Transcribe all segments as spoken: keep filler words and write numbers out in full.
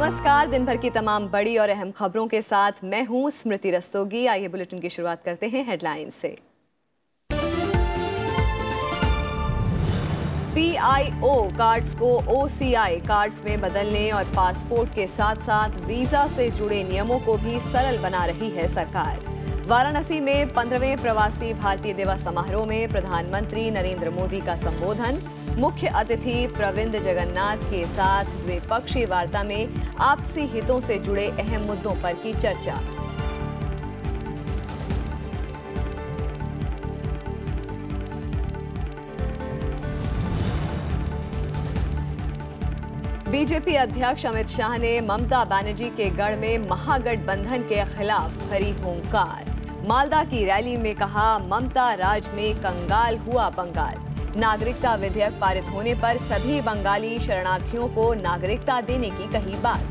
नमस्कार। दिन भर की तमाम बड़ी और अहम खबरों के साथ मैं हूं स्मृति रस्तोगी। आइए बुलेटिन की शुरुआत करते हैं हेडलाइंस से। पी आई ओ कार्ड्स को ओ सी आई कार्ड्स में बदलने और पासपोर्ट के साथ साथ वीजा से जुड़े नियमों को भी सरल बना रही है सरकार। वाराणसी में पंद्रहवें प्रवासी भारतीय दिवस समारोह में प्रधानमंत्री नरेंद्र मोदी का संबोधन। मुख्य अतिथि प्रविंद जगन्नाथ के साथ द्विपक्षीय वार्ता में आपसी हितों से जुड़े अहम मुद्दों पर की चर्चा। बीजेपी अध्यक्ष अमित शाह ने ममता बनर्जी के गढ़ में महागठबंधन के खिलाफ भरी हुंकार। मालदा की रैली में कहा, ममता राज में कंगाल हुआ बंगाल। नागरिकता विधेयक पारित होने पर सभी बंगाली शरणार्थियों को नागरिकता देने की कही बात।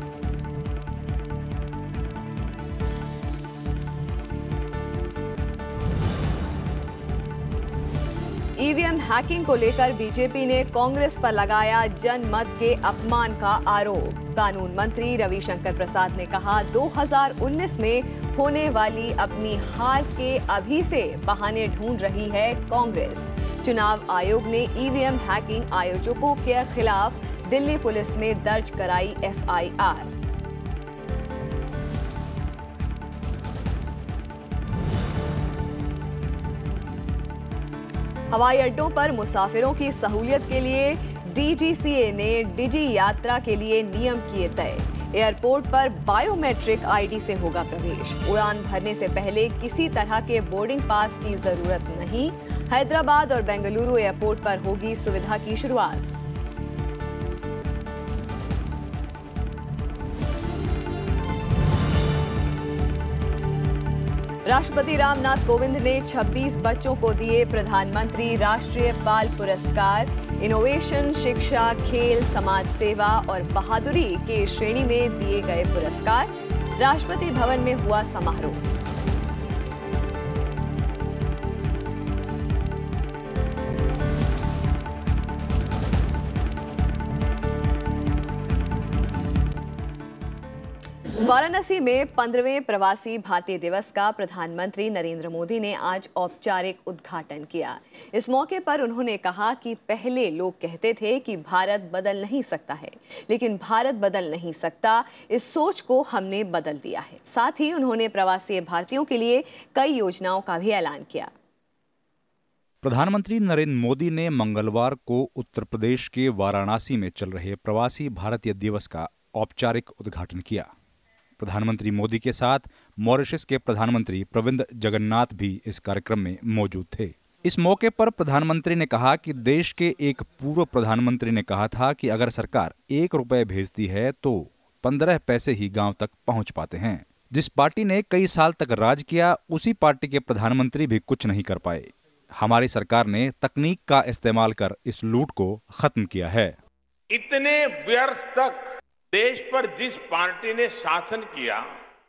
ई वी एम हैकिंग को लेकर बीजेपी ने कांग्रेस पर लगाया जनमत के अपमान का आरोप। कानून मंत्री रविशंकर प्रसाद ने कहा, दो हज़ार उन्नीस में होने वाली अपनी हार के अभी से बहाने ढूंढ रही है कांग्रेस। चुनाव आयोग ने ई वी एम हैकिंग आयोजकों के खिलाफ दिल्ली पुलिस में दर्ज कराई एफ आई आर। हवाई अड्डों पर मुसाफिरों की सहूलियत के लिए डी जी सी ए ने डिजी यात्रा के लिए नियम किए तय। एयरपोर्ट पर बायोमेट्रिक आई डी से होगा प्रवेश। उड़ान भरने से पहले किसी तरह के बोर्डिंग पास की जरूरत नहीं। हैदराबाद और बेंगलुरु एयरपोर्ट पर होगी सुविधा की शुरुआत। राष्ट्रपति रामनाथ कोविंद ने छब्बीस बच्चों को दिए प्रधानमंत्री राष्ट्रीय बाल पुरस्कार। इनोवेशन, शिक्षा, खेल, समाज सेवा और बहादुरी के श्रेणी में दिए गए पुरस्कार। राष्ट्रपति भवन में हुआ समारोह। वाराणसी में पंद्रहवें प्रवासी भारतीय दिवस का प्रधानमंत्री नरेंद्र मोदी ने आज औपचारिक उद्घाटन किया। इस मौके पर उन्होंने कहा कि पहले लोग कहते थे कि भारत बदल नहीं सकता है, लेकिन भारत बदल नहीं सकता, इस सोच को हमने बदल दिया है। साथ ही उन्होंने प्रवासी भारतीयों के लिए कई योजनाओं का भी ऐलान किया। प्रधानमंत्री नरेंद्र मोदी ने मंगलवार को उत्तर प्रदेश के वाराणसी में चल रहे प्रवासी भारतीय दिवस का औपचारिक उद्घाटन किया। प्रधानमंत्री मोदी के साथ मॉरिशस के प्रधानमंत्री प्रविंद जगन्नाथ भी इस कार्यक्रम में मौजूद थे। इस मौके पर प्रधानमंत्री ने कहा कि देश के एक पूर्व प्रधानमंत्री ने कहा था कि अगर सरकार एक रुपए भेजती है तो पंद्रह पैसे ही गांव तक पहुंच पाते हैं। जिस पार्टी ने कई साल तक राज किया, उसी पार्टी के प्रधानमंत्री भी कुछ नहीं कर पाए। हमारी सरकार ने तकनीक का इस्तेमाल कर इस लूट को खत्म किया है। इतने वर्ष तक देश पर जिस पार्टी ने शासन किया,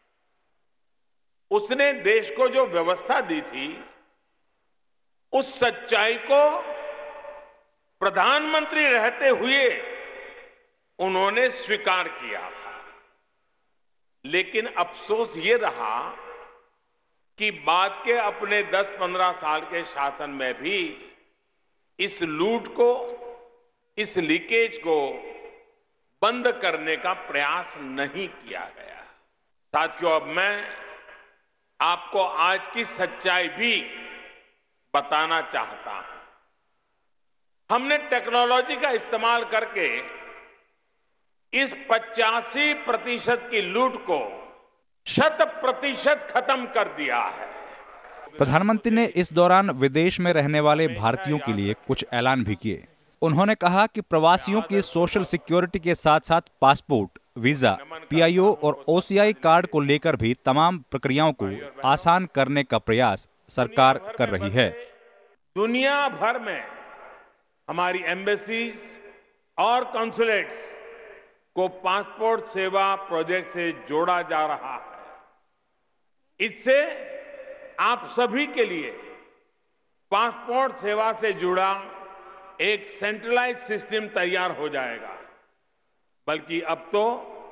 उसने देश को जो व्यवस्था दी थी, उस सच्चाई को प्रधानमंत्री रहते हुए उन्होंने स्वीकार किया था। लेकिन अफसोस ये रहा कि बाद के अपने दस पंद्रह साल के शासन में भी इस लूट को, इस लीकेज को बंद करने का प्रयास नहीं किया गया। साथियों, अब मैं आपको आज की सच्चाई भी बताना चाहता हूं। हमने टेक्नोलॉजी का इस्तेमाल करके इस पचासी प्रतिशत की लूट को शत प्रतिशत खत्म कर दिया है। प्रधानमंत्री ने इस दौरान विदेश में रहने वाले भारतीयों के लिए कुछ ऐलान भी किए। उन्होंने कहा कि प्रवासियों की सोशल सिक्योरिटी के साथ साथ पासपोर्ट, वीजा, पी आई ओ और ओ सी आई कार्ड को लेकर भी तमाम प्रक्रियाओं को आसान करने का प्रयास सरकार कर रही है। दुनिया भर में हमारी एम्बेसीज और कॉन्सुलेट्स को पासपोर्ट सेवा प्रोजेक्ट से जोड़ा जा रहा है। इससे आप सभी के लिए पासपोर्ट सेवा से जुड़ा एक सेंट्रलाइज सिस्टम तैयार हो जाएगा। बल्कि अब तो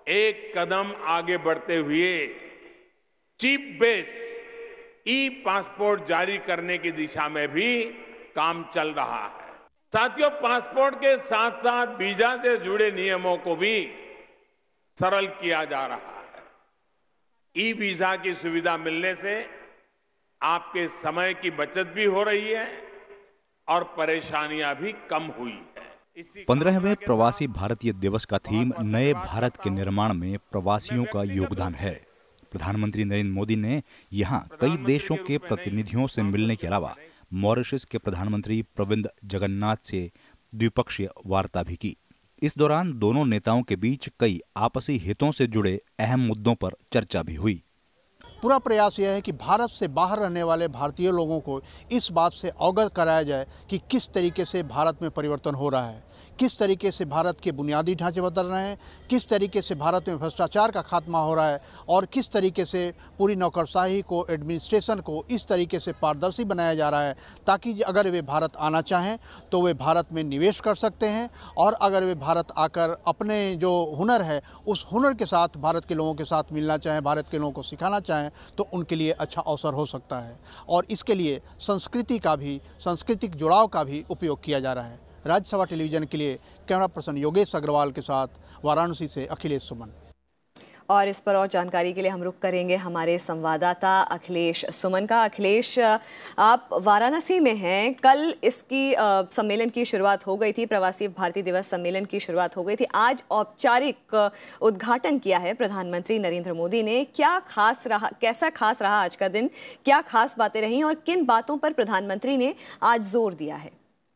एक कदम आगे बढ़ते हुए चिप बेस ई पासपोर्ट जारी करने की दिशा में भी काम चल रहा है। साथियों, पासपोर्ट के साथ साथ वीजा से जुड़े नियमों को भी सरल किया जा रहा है। ई वीजा की सुविधा मिलने से आपके समय की बचत भी हो रही है और परेशानियां भी कम हुई है। पंद्रहवें प्रवासी भारतीय दिवस का थीम नए भारत के निर्माण में प्रवासियों का योगदान है। प्रधानमंत्री नरेंद्र मोदी ने यहां कई देशों के प्रतिनिधियों से मिलने के अलावा मॉरिशस के प्रधानमंत्री प्रविंद जगन्नाथ से द्विपक्षीय वार्ता भी की। इस दौरान दोनों नेताओं के बीच कई आपसी हितों से जुड़े अहम मुद्दों पर चर्चा भी हुई। पूरा प्रयास यह है कि भारत से बाहर रहने वाले भारतीय लोगों को इस बात से अवगत कराया जाए कि किस तरीके से भारत में परिवर्तन हो रहा है, किस तरीके से भारत के बुनियादी ढांचे बदल रहे हैं, किस तरीके से भारत में भ्रष्टाचार का खात्मा हो रहा है और किस तरीके से पूरी नौकरशाही को, एडमिनिस्ट्रेशन को इस तरीके से पारदर्शी बनाया जा रहा है ताकि अगर वे भारत आना चाहें तो वे भारत में निवेश कर सकते हैं और अगर वे भारत आकर अपने जो हुनर है उस हुनर के साथ भारत के लोगों के साथ मिलना चाहें, भारत के लोगों को सिखाना चाहें तो उनके लिए अच्छा अवसर हो सकता है। और इसके लिए संस्कृति का भी, सांस्कृतिक जुड़ाव का भी उपयोग किया जा रहा है। राज्यसभा टेलीविजन के लिए कैमरा पर्सन योगेश अग्रवाल के साथ वाराणसी से अखिलेश सुमन। और इस पर और जानकारी के लिए हम रुक करेंगे हमारे संवाददाता अखिलेश सुमन का। अखिलेश, आप वाराणसी में हैं। कल इसकी सम्मेलन की शुरुआत हो गई थी, प्रवासी भारतीय दिवस सम्मेलन की शुरुआत हो गई थी। आज औपचारिक उद्घाटन किया है प्रधानमंत्री नरेंद्र मोदी ने। क्या खास रहा, कैसा खास रहा आज का दिन? क्या खास बातें रही और किन बातों पर प्रधानमंत्री ने आज जोर दिया है?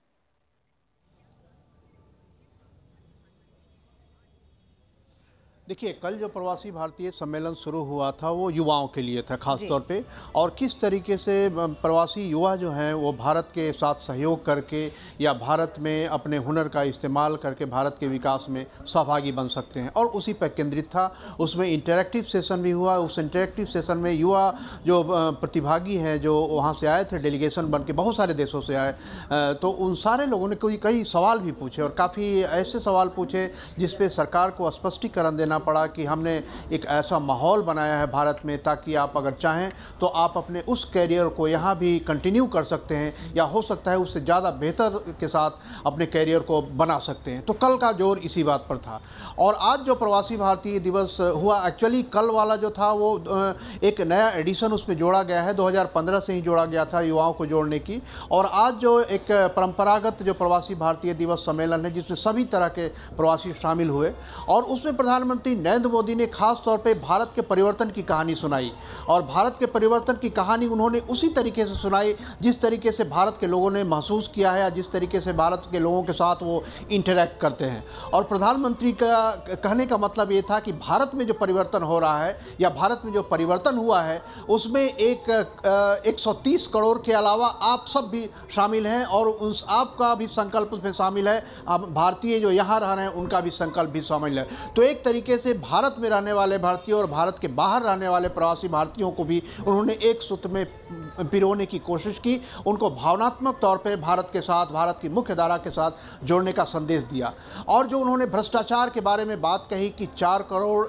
देखिए, कल जो प्रवासी भारतीय सम्मेलन शुरू हुआ था वो युवाओं के लिए था खास तौर पे, और किस तरीके से प्रवासी युवा जो हैं वो भारत के साथ सहयोग करके या भारत में अपने हुनर का इस्तेमाल करके भारत के विकास में सहभागी बन सकते हैं, और उसी पर केंद्रित था। उसमें इंटरैक्टिव सेशन भी हुआ। उस इंटरैक्टिव सेशन में युवा जो प्रतिभागी हैं जो वहाँ से आए थे, डेलीगेशन बन के बहुत सारे देशों से आए, तो उन सारे लोगों ने कोई कई सवाल भी पूछे और काफ़ी ऐसे सवाल पूछे जिस पे सरकार को स्पष्टीकरण देना पड़ा कि हमने एक ऐसा माहौल बनाया है भारत में ताकि आप अगर चाहें तो आप अपने उस कैरियर को यहाँ भी कंटिन्यू कर सकते हैं या हो सकता है उससे ज़्यादा बेहतर के साथ अपने कैरियर को बना सकते हैं। तो कल का जोर इसी बात पर था। और आज जो प्रवासी भारतीय दिवस हुआ, एक्चुअली कल वाला जो था वो एक नया एडिशन उसमें जोड़ा गया है, दो हज़ार पंद्रह से ही जोड़ा गया था युवाओं को जोड़ने की। और आज जो एक परंपरागत जो प्रवासी भारतीय दिवस सम्मेलन है जिसमें सभी तरह के प्रवासी शामिल हुए, और उसमें प्रधानमंत्री नरेंद्र मोदी ने खास तौर पे भारत के परिवर्तन की कहानी सुनाई। और भारत के परिवर्तन की कहानी उन्होंने उसी तरीके से सुनाई जिस तरीके से भारत के लोगों ने महसूस किया है या जिस तरीके से भारत के लोगों के साथ वो इंटरैक्ट करते हैं। और प्रधानमंत्री का कहने का मतलब ये था कि भारत में जो परिवर्तन हो रहा है या भारत में जो परिवर्तन हुआ है उसमें एक एक सौ तीस करोड़ के अलावा आप सब भी शामिल हैं और उस आपका भी संकल्प उसमें शामिल है। अब भारतीय जो यहाँ रह रहे हैं उनका भी संकल्प भी शामिल है। तो एक तरीके से भारत में रहने वाले भारतीयों और भारत के बाहर रहने वाले प्रवासी भारतीयों को भी उन्होंने एक सूत्र में पिरोने की कोशिश की, उनको भावनात्मक तौर पे भारत के साथ, भारत की मुख्य धारा के साथ जोड़ने का संदेश दिया। और जो उन्होंने भ्रष्टाचार के बारे में बात कही कि चार करोड़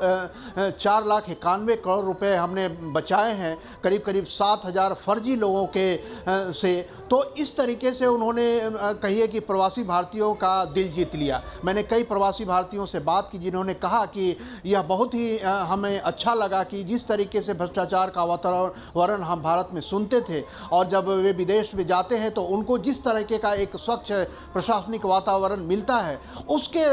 चार लाख इक्यानवे करोड़ रुपए हमने बचाए हैं करीब करीब सात हजार फर्जी लोगों के से, तो इस तरीके से उन्होंने कहिए कि प्रवासी भारतीयों का दिल जीत लिया। मैंने कई प्रवासी भारतीयों से बात की जिन्होंने कहा कि यह बहुत ही हमें अच्छा लगा कि जिस तरीके से भ्रष्टाचार का वातावरण हम भारत में सुनते थे और जब वे विदेश में जाते हैं तो उनको जिस तरीके का एक स्वच्छ प्रशासनिक वातावरण मिलता है उसके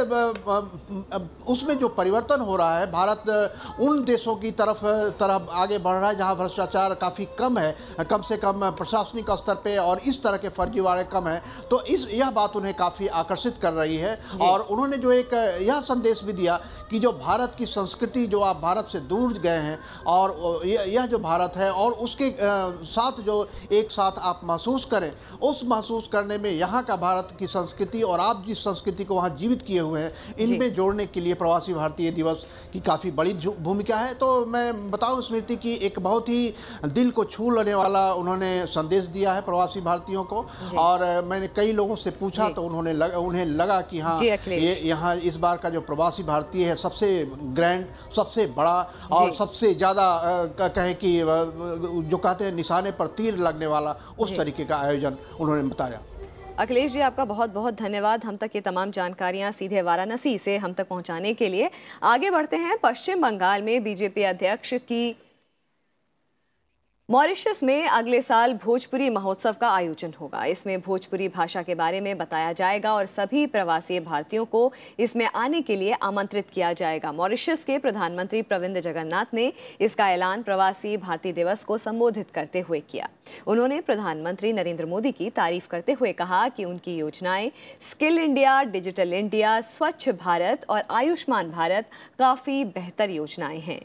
उसमें जो परिवर्तन हो रहा है, भारत उन देशों की तरफ तरफ आगे बढ़ रहा है जहाँ भ्रष्टाचार काफ़ी कम है, कम से कम प्रशासनिक स्तर पे और इस तरह के फर्जीवाड़े कम हैं। तो इस यह बात उन्हें काफ़ी आकर्षित कर रही है। और उन्होंने जो एक यह संदेश भी दिया कि जो भारत की संस्कृति, जो आप भारत से दूर गए हैं और यह जो भारत है और उसके साथ जो एक साथ आप महसूस करें, उस महसूस करने में यहाँ का भारत की संस्कृति और आप जिस संस्कृति को वहाँ जीवित किए हुए हैं, इनमें जोड़ने के लिए प्रवासी भारतीय दिवस की काफ़ी बड़ी भूमिका है। तो मैं बताऊँ स्मृति की एक बहुत ही दिल को छू लेने वाला उन्होंने संदेश दिया है प्रवासी भारतीय भारतीयों को। और मैंने कई लोगों से पूछा तो उन्होंने लग, उन्हें लगा कि हाँ ये यहाँ इस बार का जो प्रवासी भारतीय है सबसे ग्रैंड, सबसे बड़ा और सबसे ज़्यादा कहे कि जो कहते हैं निशाने पर तीर लगने वाला उस तरीके का आयोजन उन्होंने बताया। अखिलेश जी, आपका बहुत बहुत धन्यवाद हम तक ये तमाम जानकारियां सीधे वाराणसी से हम तक पहुंचाने के लिए। आगे बढ़ते हैं। पश्चिम बंगाल में बीजेपी अध्यक्ष की मॉरिशस में अगले साल भोजपुरी महोत्सव का आयोजन होगा। इसमें भोजपुरी भाषा के बारे में बताया जाएगा और सभी प्रवासी भारतीयों को इसमें आने के लिए आमंत्रित किया जाएगा। मॉरिशस के प्रधानमंत्री प्रविंद जगन्नाथ ने इसका ऐलान प्रवासी भारतीय दिवस को संबोधित करते हुए किया। उन्होंने प्रधानमंत्री नरेंद्र मोदी की तारीफ करते हुए कहा कि उनकी योजनाएं स्किल इंडिया, डिजिटल इंडिया, स्वच्छ भारत और आयुष्मान भारत काफी बेहतर योजनाएं हैं।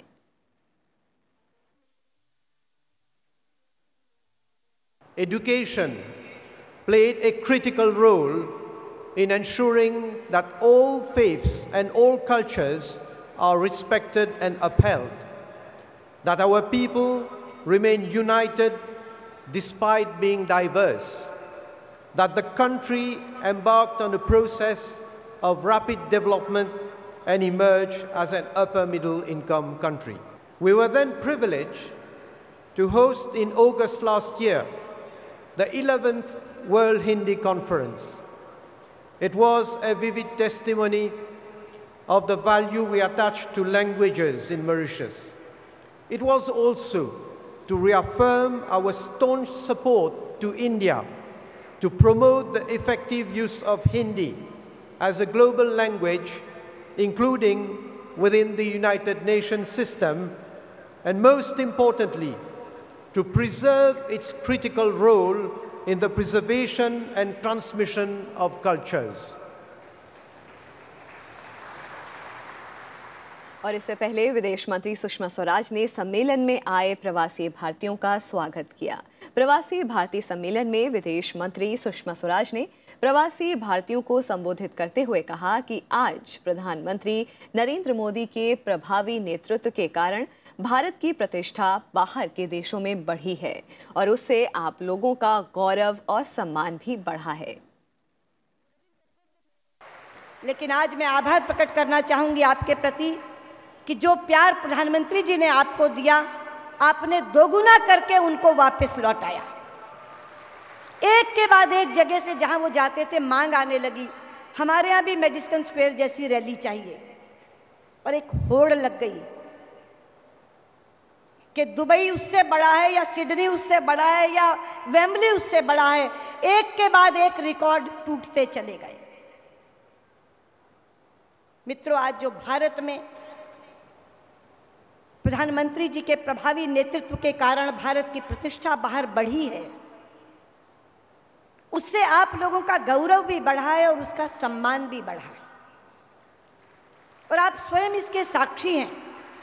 Education played a critical role in ensuring that all faiths and all cultures are respected and upheld, that our people remain united despite being diverse, that the country embarked on a process of rapid development and emerged as an upper middle income country. We were then privileged to host in August last year the eleventh World Hindi Conference. It was a vivid testimony of the value we attach to languages in Mauritius. It was also to reaffirm our staunch support to India to promote the effective use of Hindi as a global language, including within the United Nations system, and most importantly, to preserve its critical role in the preservation and transmission of cultures. और इससे पहले विदेश मंत्री सुषमा स्वराज ने सम्मेलन में आए प्रवासी भारतीयों का स्वागत किया। प्रवासी भारतीय सम्मेलन में विदेश मंत्री सुषमा स्वराज ने प्रवासी भारतीयों को संबोधित करते हुए कहा कि आज प्रधानमंत्री नरेंद्र मोदी के प्रभावी नेतृत्व के कारण भारत की प्रतिष्ठा बाहर के देशों में बढ़ी है और उससे आप लोगों का गौरव और सम्मान भी बढ़ा है। लेकिन आज मैं आभार प्रकट करना चाहूंगी आपके प्रति कि जो प्यार प्रधानमंत्री जी ने आपको दिया, आपने दोगुना करके उनको वापस लौटाया। एक के बाद एक जगह से जहां वो जाते थे मांग आने लगी, हमारे यहाँ भी मेडिसन स्क्वायर जैसी रैली चाहिए, और एक होड़ लग गई कि दुबई उससे बड़ा है या सिडनी उससे बड़ा है या वेम्बली उससे बड़ा है। एक के बाद एक रिकॉर्ड टूटते चले गए। मित्रों, आज जो भारत में प्रधानमंत्री जी के प्रभावी नेतृत्व के कारण भारत की प्रतिष्ठा बाहर बढ़ी है, उससे आप लोगों का गौरव भी बढ़ा है और उसका सम्मान भी बढ़ा है, और आप स्वयं इसके साक्षी हैं।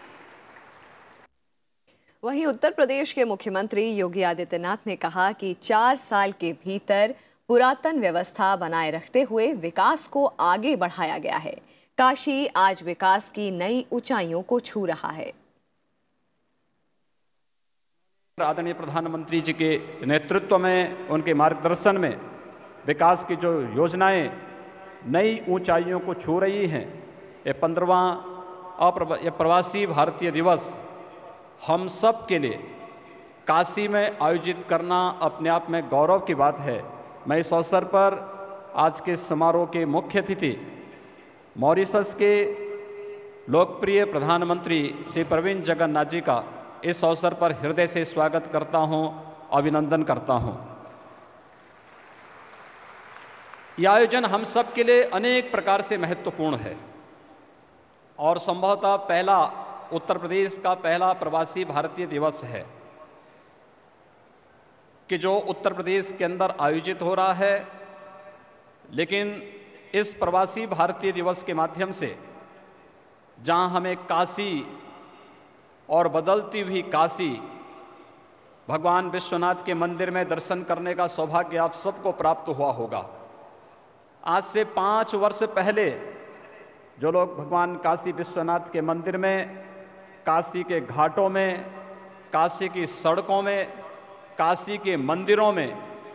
वहीं उत्तर प्रदेश के मुख्यमंत्री योगी आदित्यनाथ ने कहा कि चार साल के भीतर पुरातन व्यवस्था बनाए रखते हुए विकास को आगे बढ़ाया गया है। काशी आज विकास की नई ऊंचाइयों को छू रहा है। आदरणीय प्रधानमंत्री जी के नेतृत्व में, उनके मार्गदर्शन में विकास की जो योजनाएं नई ऊंचाइयों को छू रही हैं, ये पंद्रहवां ये प्रवासी भारतीय दिवस हम सब के लिए काशी में आयोजित करना अपने आप में गौरव की बात है। मैं इस अवसर पर आज के समारोह के मुख्य अतिथि मॉरिशस के लोकप्रिय प्रधानमंत्री श्री प्रविंद जगन्नाथ जी का इस अवसर पर हृदय से स्वागत करता हूं, अभिनंदन करता हूं। यह आयोजन हम सब के लिए अनेक प्रकार से महत्वपूर्ण है और संभवतः पहला उत्तर प्रदेश का पहला प्रवासी भारतीय दिवस है कि जो उत्तर प्रदेश के अंदर आयोजित हो रहा है। लेकिन इस प्रवासी भारतीय दिवस के माध्यम से जहां हमें काशी और बदलती हुई काशी भगवान विश्वनाथ के मंदिर में दर्शन करने का सौभाग्य आप सबको प्राप्त हुआ होगा। आज से पाँच वर्ष पहले जो लोग भगवान काशी विश्वनाथ के मंदिर में, काशी के घाटों में, काशी की सड़कों में, काशी के मंदिरों में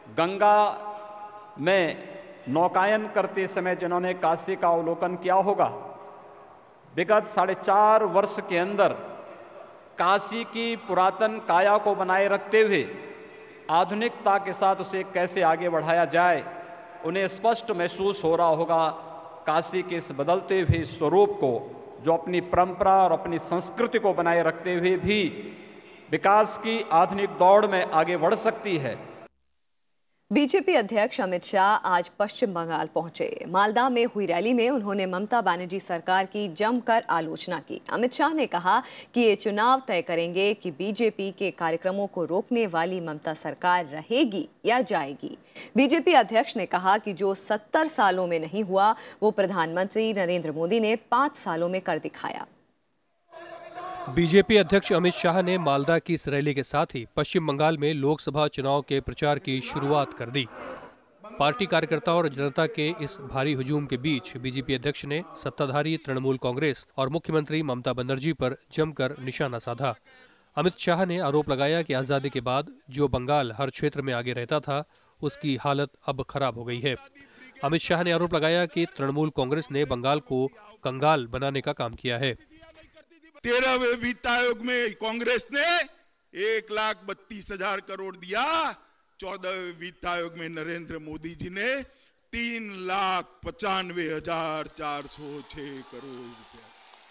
गंगा में नौकायन करते समय जिन्होंने काशी का अवलोकन किया होगा, विगत साढ़े चार वर्ष के अंदर काशी की पुरातन काया को बनाए रखते हुए आधुनिकता के साथ उसे कैसे आगे बढ़ाया जाए, उन्हें स्पष्ट महसूस हो रहा होगा काशी के इस बदलते हुए स्वरूप को, जो अपनी परंपरा और अपनी संस्कृति को बनाए रखते हुए भी विकास की आधुनिक दौड़ में आगे बढ़ सकती है। बीजेपी अध्यक्ष अमित शाह आज पश्चिम बंगाल पहुंचे। मालदा में हुई रैली में उन्होंने ममता बनर्जी सरकार की जमकर आलोचना की। अमित शाह ने कहा कि ये चुनाव तय करेंगे कि बीजेपी के कार्यक्रमों को रोकने वाली ममता सरकार रहेगी या जाएगी। बीजेपी अध्यक्ष ने कहा कि जो सत्तर सालों में नहीं हुआ वो प्रधानमंत्री नरेंद्र मोदी ने पांच सालों में कर दिखाया। बीजेपी अध्यक्ष अमित शाह ने मालदा की इस रैली के साथ ही पश्चिम बंगाल में लोकसभा चुनाव के प्रचार की शुरुआत कर दी। पार्टी कार्यकर्ताओं और जनता के इस भारी हुजूम के बीच बीजेपी अध्यक्ष ने सत्ताधारी तृणमूल कांग्रेस और मुख्यमंत्री ममता बनर्जी पर जमकर निशाना साधा। अमित शाह ने आरोप लगाया कि आजादी के बाद जो बंगाल हर क्षेत्र में आगे रहता था, उसकी हालत अब खराब हो गई है। अमित शाह ने आरोप लगाया कि तृणमूल कांग्रेस ने बंगाल को कंगाल बनाने का काम किया है। तेरहवें वित्त आयोग में कांग्रेस ने एक लाख बत्तीस हजार करोड़ दिया, चौदहवें वित्त आयोग में नरेंद्र मोदी जी ने तीन लाख पचानवे हजार चार सौ छह करोड़ रुपया,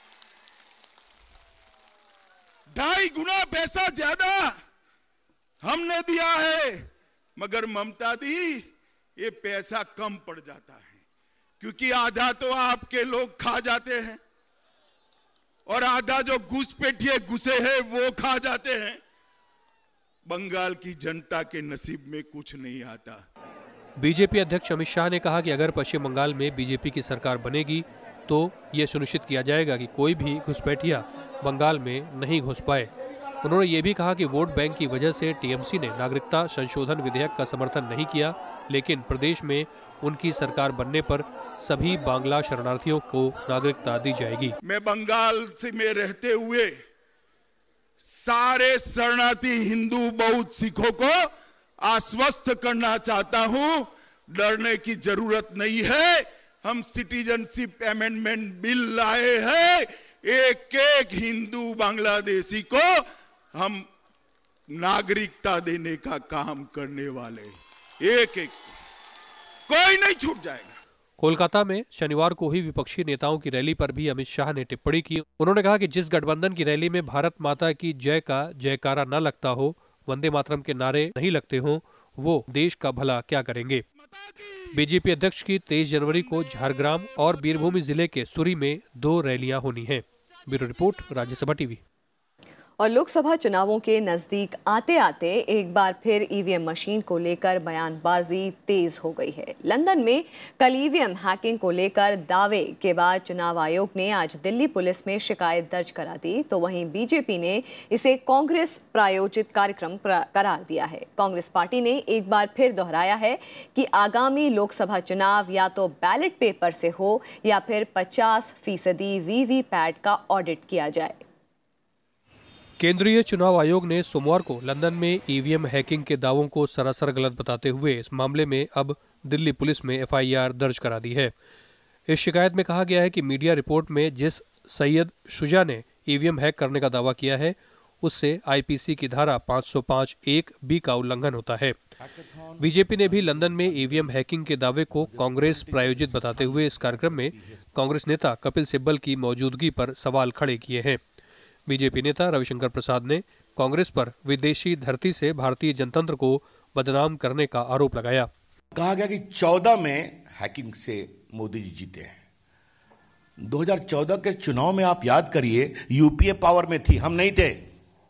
ढाई गुना पैसा ज्यादा हमने दिया है, मगर ममता दी ये पैसा कम पड़ जाता है, क्योंकि आधा तो आपके लोग खा जाते हैं और आधा जो घुसपैठिए घुसे हैं वो खा जाते हैं। बंगाल की जनता के नसीब में कुछ नहीं आता। बीजेपी अध्यक्ष अमित शाह ने कहा कि अगर पश्चिम बंगाल में बीजेपी की सरकार बनेगी तो ये सुनिश्चित किया जाएगा कि कोई भी घुसपैठिया बंगाल में नहीं घुस पाए। उन्होंने ये भी कहा कि वोट बैंक की वजह से टीएमसी ने नागरिकता संशोधन विधेयक का समर्थन नहीं किया, लेकिन प्रदेश में उनकी सरकार बनने पर सभी बांग्ला शरणार्थियों को नागरिकता दी जाएगी। मैं बंगाल से में रहते हुए सारे शरणार्थी हिंदू बौद्ध सिखों को आश्वस्त करना चाहता हूं, डरने की जरूरत नहीं है। हम सिटीजनशिप अमेंडमेंट बिल लाए हैं, एक एक हिंदू बांग्लादेशी को हम नागरिकता देने का काम करने वाले, एक एक कोई नहीं छूट जाएगा। कोलकाता में शनिवार को ही विपक्षी नेताओं की रैली पर भी अमित शाह ने टिप्पणी की। उन्होंने कहा कि जिस गठबंधन की रैली में भारत माता की जय का जयकारा न लगता हो, वंदे मातरम के नारे नहीं लगते हो, वो देश का भला क्या करेंगे। बीजेपी अध्यक्ष की तेईस जनवरी को झारग्राम और बीरभूम जिले के सुरी में दो रैलियां होनी हैं। Bureau report, Rajya Sabha TV. और लोकसभा चुनावों के नजदीक आते आते एक बार फिर ईवीएम मशीन को लेकर बयानबाजी तेज हो गई है। लंदन में कल ईवीएम हैकिंग को लेकर दावे के बाद चुनाव आयोग ने आज दिल्ली पुलिस में शिकायत दर्ज करा दी, तो वहीं बीजेपी ने इसे कांग्रेस प्रायोजित कार्यक्रम करार दिया है। कांग्रेस पार्टी ने एक बार फिर दोहराया है कि आगामी लोकसभा चुनाव या तो बैलेट पेपर से हो या फिर पचास फीसदी वीवीपैट का ऑडिट किया जाए। केंद्रीय चुनाव आयोग ने सोमवार को लंदन में ईवीएम हैकिंग के दावों को सरासर गलत बताते हुए इस मामले में अब दिल्ली पुलिस में एफआईआर दर्ज करा दी है। इस शिकायत में कहा गया है कि मीडिया रिपोर्ट में जिस सैयद शुजा ने ईवीएम हैक करने का दावा किया है, उससे आईपीसी की धारा पाँच सौ पाँच एक बी का उल्लंघन होता है। बीजेपी ने भी लंदन में ईवीएम हैकिंग के दावे को कांग्रेस प्रायोजित बताते हुए इस कार्यक्रम में कांग्रेस नेता कपिल सिब्बल की मौजूदगी पर सवाल खड़े किए हैं। बीजेपी नेता रविशंकर प्रसाद ने कांग्रेस पर विदेशी धरती से भारतीय जनतंत्र को बदनाम करने का आरोप लगाया। कहा गया कि चौदह में हैकिंग से मोदी जी जीते हैं। दो हज़ार चौदह के चुनाव में आप याद करिए, यूपीए पावर में थी, हम नहीं थे।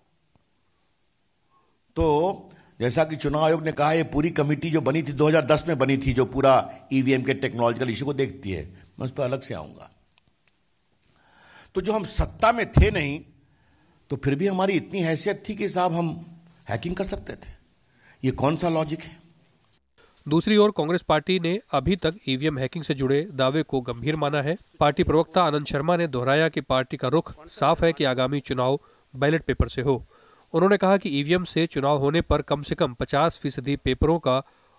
तो जैसा कि चुनाव आयोग ने कहा, ये पूरी कमेटी जो बनी थी दो हज़ार दस में बनी थी, जो पूरा ईवीएम के टेक्नोलॉजिकल इश्यू को देखती है, मैं उस पर अलग से आऊंगा। तो जो हम सत्ता में थे नहीं, तो फिर भी हमारी इतनी हैसियत थी कि साहब हम हैकिंग कर सकते थे। ये कौन सा लॉजिक है। दूसरी ओर कांग्रेस पार्टी ने अभी तक ईवीएम हैकिंग से जुड़े दावे को गंभीर माना है। पार्टी प्रवक्ता आनंद शर्मा ने दोहराया कि पार्टी का रुख साफ है कि आगामी चुनाव बैलेट पेपर से हो। उन्होंने कहा कि ईवीएम से चुनाव होने पर कम से कम पचास फीसदी पेपरों का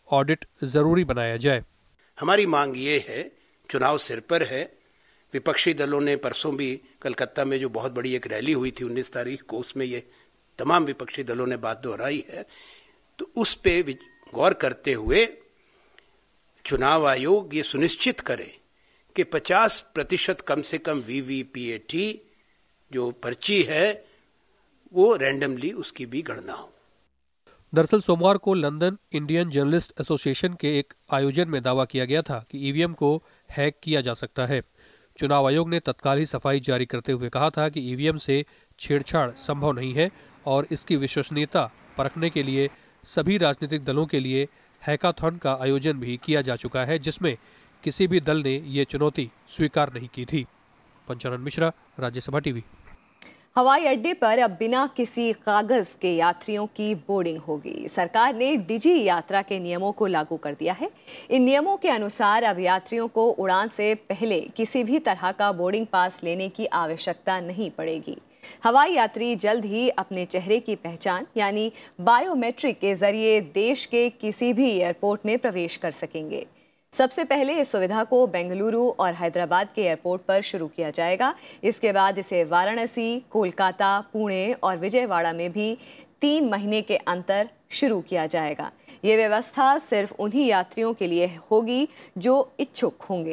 ऑडिट जरूरी बनाया जाए। हमारी मांग ये है, चुनाव सिर पर है, विपक्षी दलों ने परसों भी कलकत्ता में जो बहुत बड़ी एक रैली हुई थी उन्नीस तारीख को, उसमें ये तमाम विपक्षी दलों ने बात दोहराई है, तो उस पे गौर करते हुए चुनाव आयोग ये सुनिश्चित करे कि पचास प्रतिशत कम से कम वीवीपीएटी जो पर्ची है वो रैंडमली उसकी भी गणना हो। दरअसल सोमवार को लंदन इंडियन जर्नलिस्ट एसोसिएशन के एक आयोजन में दावा किया गया था कि ईवीएम को हैक किया जा सकता है। चुनाव आयोग ने तत्काल ही सफाई जारी करते हुए कहा था कि ईवीएम से छेड़छाड़ संभव नहीं है और इसकी विश्वसनीयता परखने के लिए सभी राजनीतिक दलों के लिए हैकाथॉन का आयोजन भी किया जा चुका है, जिसमें किसी भी दल ने ये चुनौती स्वीकार नहीं की थी। पंचानन मिश्रा, राज्यसभा टीवी। हवाई अड्डे पर अब बिना किसी कागज के यात्रियों की बोर्डिंग होगी। सरकार ने डिजी यात्रा के नियमों को लागू कर दिया है। इन नियमों के अनुसार अब यात्रियों को उड़ान से पहले किसी भी तरह का बोर्डिंग पास लेने की आवश्यकता नहीं पड़ेगी। हवाई यात्री जल्द ही अपने चेहरे की पहचान यानी बायोमेट्रिक के जरिए देश के किसी भी एयरपोर्ट में प्रवेश कर सकेंगे। सबसे पहले इस सुविधा को बेंगलुरु और हैदराबाद के एयरपोर्ट पर शुरू किया जाएगा। इसके बाद इसे वाराणसी, कोलकाता, पुणे और विजयवाड़ा में भी तीन महीने के अंतर शुरू किया जाएगा। ये व्यवस्था सिर्फ उन्हीं यात्रियों के लिए होगी जो इच्छुक होंगे।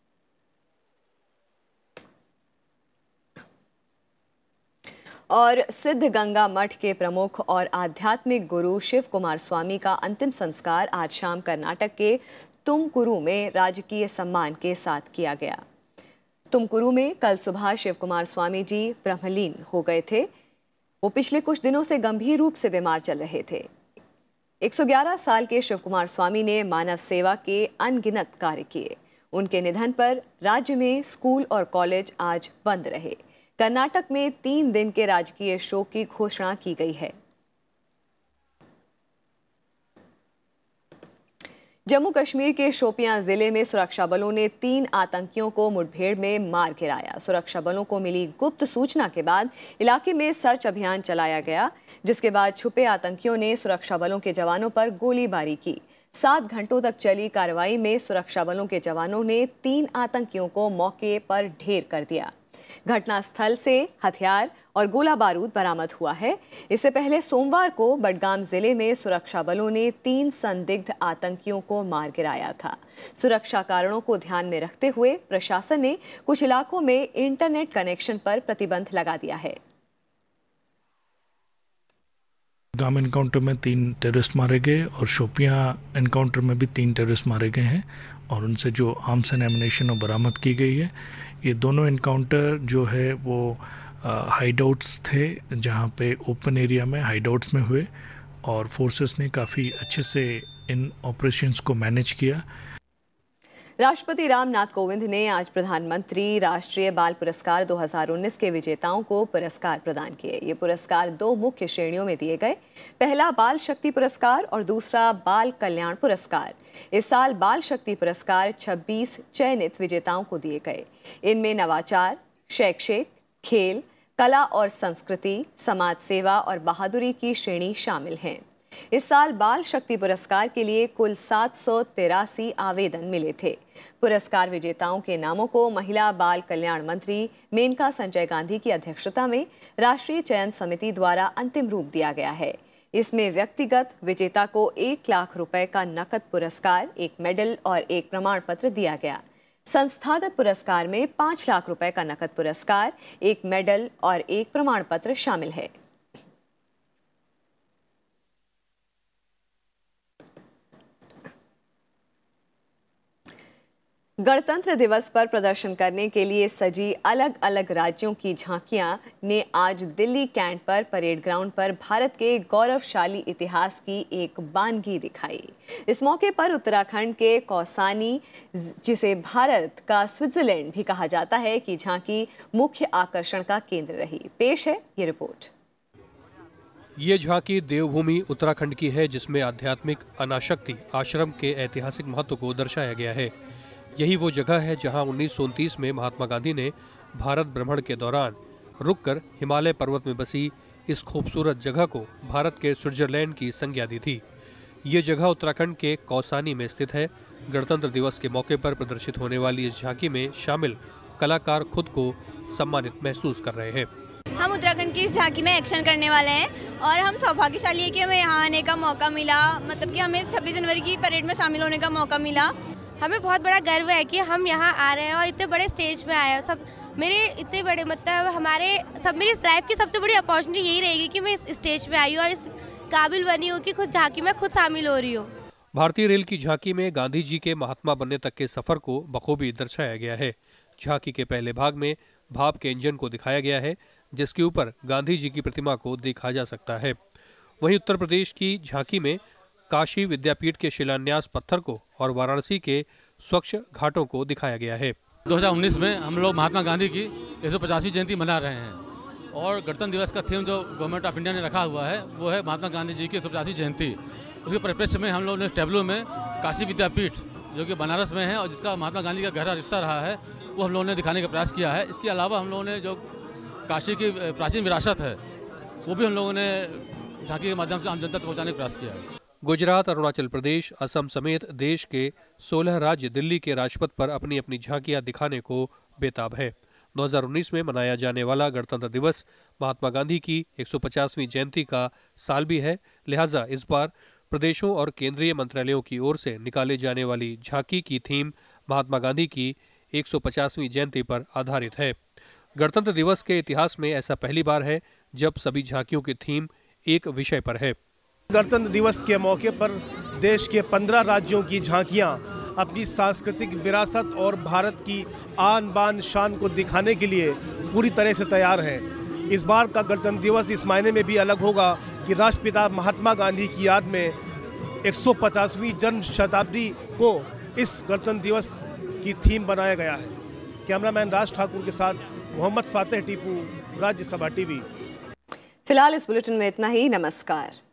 और सिद्ध गंगा मठ के प्रमुख और आध्यात्मिक गुरु शिव कुमार स्वामी का अंतिम संस्कार आज शाम कर्नाटक के तुमकुरु में राजकीय सम्मान के साथ किया गया। तुमकुरु में कल सुबह शिव कुमार स्वामी जी ब्रह्मलीन हो गए थे। वो पिछले कुछ दिनों से गंभीर रूप से बीमार चल रहे थे। एक सौ ग्यारह साल के शिव कुमार स्वामी ने मानव सेवा के अनगिनत कार्य किए। उनके निधन पर राज्य में स्कूल और कॉलेज आज बंद रहे। कर्नाटक में तीन दिन के राजकीय शोक की घोषणा की गई है। जम्मू कश्मीर के शोपियां जिले में सुरक्षा बलों ने तीन आतंकियों को मुठभेड़ में मार गिराया। सुरक्षा बलों को मिली गुप्त सूचना के बाद इलाके में सर्च अभियान चलाया गया, जिसके बाद छुपे आतंकियों ने सुरक्षा बलों के जवानों पर गोलीबारी की। सात घंटों तक चली कार्रवाई में सुरक्षा बलों के जवानों ने तीन आतंकियों को मौके पर ढेर कर दिया। घटनास्थल से हथियार और गोला बारूद बरामद हुआ है। इससे पहले सोमवार को बडगाम जिले में सुरक्षा बलों ने तीन संदिग्ध आतंकियों को मार गिराया था। सुरक्षा कारणों को ध्यान में रखते हुए प्रशासन ने कुछ इलाकों में इंटरनेट कनेक्शन पर प्रतिबंध लगा दिया है। बडगाम एनकाउंटर में तीन टेररिस्ट मारे गए और शोपियां एनकाउंटर में भी तीन टेररिस्ट मारे गए हैं और उनसे जो आर्म्स एंड एमुनेशन बरामद की गई है। ये दोनों एनकाउंटर जो है वो हाइडआउट्स थे, जहाँ पे ओपन एरिया में हाइडआउट्स में हुए और फोर्सेस ने काफ़ी अच्छे से इन ऑपरेशंस को मैनेज किया। राष्ट्रपति रामनाथ कोविंद ने आज प्रधानमंत्री राष्ट्रीय बाल पुरस्कार दो हज़ार उन्नीस के विजेताओं को पुरस्कार प्रदान किए। ये पुरस्कार दो मुख्य श्रेणियों में दिए गए। पहला बाल शक्ति पुरस्कार और दूसरा बाल कल्याण पुरस्कार। इस साल बाल शक्ति पुरस्कार छब्बीस चयनित विजेताओं को दिए गए। इनमें नवाचार, शैक्षिक, खेल, कला और संस्कृति, समाज सेवा और बहादुरी की श्रेणी शामिल हैं। इस साल बाल शक्ति पुरस्कार के लिए कुल सात सौ तिरासी आवेदन मिले थे। पुरस्कार विजेताओं के नामों को महिला बाल कल्याण मंत्री मेनका संजय गांधी की अध्यक्षता में राष्ट्रीय चयन समिति द्वारा अंतिम रूप दिया गया है। इसमें व्यक्तिगत विजेता को एक लाख रुपए का नकद पुरस्कार, एक मेडल और एक प्रमाण पत्र दिया गया। संस्थागत पुरस्कार में पाँच लाख रुपए का नकद पुरस्कार, एक मेडल और एक प्रमाण पत्र शामिल है। गणतंत्र दिवस पर प्रदर्शन करने के लिए सजी अलग अलग राज्यों की झांकियां ने आज दिल्ली कैंट पर परेड ग्राउंड पर भारत के गौरवशाली इतिहास की एक बानगी दिखाई। इस मौके पर उत्तराखंड के कौसानी, जिसे भारत का स्विट्जरलैंड भी कहा जाता है, की झांकी मुख्य आकर्षण का केंद्र रही। पेश है ये रिपोर्ट। ये झांकी देवभूमि उत्तराखंड की है, जिसमें आध्यात्मिक अनाशक्ति आश्रम के ऐतिहासिक महत्व को दर्शाया गया है। यही वो जगह है जहां उन्नीस सौ उनतीस में महात्मा गांधी ने भारत भ्रमण के दौरान रुककर हिमालय पर्वत में बसी इस खूबसूरत जगह को भारत के स्विट्जरलैंड की संज्ञा दी थी। ये जगह उत्तराखंड के कौसानी में स्थित है। गणतंत्र दिवस के मौके पर प्रदर्शित होने वाली इस झांकी में शामिल कलाकार खुद को सम्मानित महसूस कर रहे हैं। हम उत्तराखंड की इस झांकी में एक्शन करने वाले हैं और हम सौभाग्यशाली है कि हमें यहाँ आने का मौका मिला, मतलब कि हमें छब्बीस जनवरी की परेड में शामिल होने का मौका मिला। हमें बहुत बड़ा गर्व है कि हम यहाँ आ रहे हैं और इतने बड़े स्टेज पे आए हैं। सब मेरे इतने बड़े मतलब हमारे सब मेरी लाइफ की सबसे बड़ी अपॉर्चुनिटी यही रहेगी कि मैं इस स्टेज पे आई हूँ और इस काबिल बनी हूँ कि खुद झांकी में खुद शामिल हो रही हूँ। भारतीय रेल की झांकी में गांधी जी के महात्मा बनने तक के सफर को बखूबी दर्शाया गया है। झांकी के पहले भाग में भाप के इंजन को दिखाया गया है, जिसके ऊपर गांधी जी की प्रतिमा को देखा जा सकता है। वहीं उत्तर प्रदेश की झांकी में काशी विद्यापीठ के शिलान्यास पत्थर को और वाराणसी के स्वच्छ घाटों को दिखाया गया है। दो हज़ार उन्नीस में हम लोग महात्मा गांधी की एक सौ पचासवीं जयंती मना रहे हैं और गणतंत्र दिवस का थीम जो गवर्नमेंट ऑफ इंडिया ने रखा हुआ है वो है महात्मा गांधी जी की एक सौ पचासवीं जयंती। उसके परिप्रेक्ष्य में हम लोग ने टेबलो में काशी विद्यापीठ जो कि बनारस में है और जिसका महात्मा गांधी का गहरा रिश्ता रहा है वो हम लोगों ने दिखाने का प्रयास किया है। इसके अलावा हम लोगों ने जो काशी की प्राचीन विरासत है वो भी हम लोगों ने झांकी के माध्यम से आम जनता तक पहुँचाने का प्रयास किया है। गुजरात, अरुणाचल प्रदेश, असम समेत देश के सोलह राज्य दिल्ली के राजपथ पर अपनी अपनी झांकियां दिखाने को बेताब है। दो हज़ार उन्नीस में मनाया जाने वाला गणतंत्र दिवस महात्मा गांधी की एक सौ पचासवीं जयंती का साल भी है, लिहाजा इस बार प्रदेशों और केंद्रीय मंत्रालयों की ओर से निकाले जाने वाली झांकी की थीम महात्मा गांधी की एक सौ पचासवीं जयंती पर आधारित है। गणतंत्र दिवस के इतिहास में ऐसा पहली बार है जब सभी झांकियों की थीम एक विषय पर है। गणतंत्र दिवस के मौके पर देश के पंद्रह राज्यों की झांकियां अपनी सांस्कृतिक विरासत और भारत की आन बान शान को दिखाने के लिए पूरी तरह से तैयार हैं। इस बार का गणतंत्र दिवस इस मायने में भी अलग होगा कि राष्ट्रपिता महात्मा गांधी की याद में एक सौ पचासवीं जन्म शताब्दी को इस गणतंत्र दिवस की थीम बनाया गया है। कैमरामैन राज ठाकुर के साथ मोहम्मद फातेह टीपू, राज्यसभा टीवी। फिलहाल इस बुलेटिन में इतना ही। नमस्कार।